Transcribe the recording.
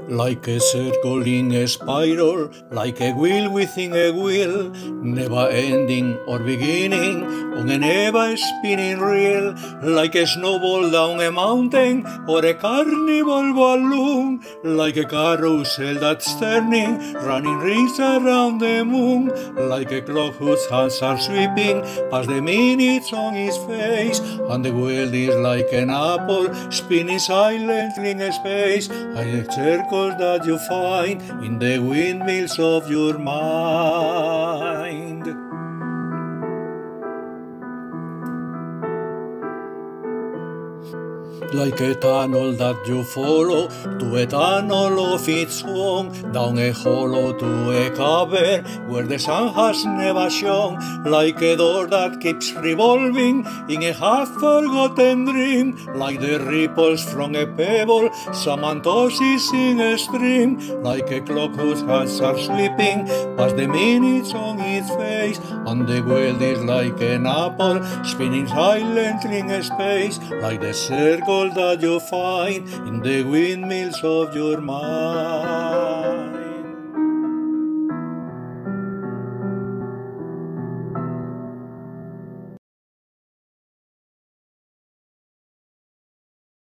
Like a circle in a spiral, like a wheel within a wheel, never ending or beginning, on an ever spinning reel, like a snowball down a mountain or a carnival balloon, like a carousel that's turning, running rings around the moon, like a clock whose hands are sweeping past the minutes on his face, and the world is like an apple spinning silently in space, like a circle that you find in the windmills of your mind. Like a tunnel that you follow to a tunnel of its own, down a hollow to a cavern where the sun has never shone, like a door that keeps revolving in a half-forgotten dream, like the ripples from a pebble someone tosses in a stream, like a clock whose hands are sweeping past the minutes on its face, and the world is like an apple spinning silently in space, like the circle that you find in the windmills of your mind.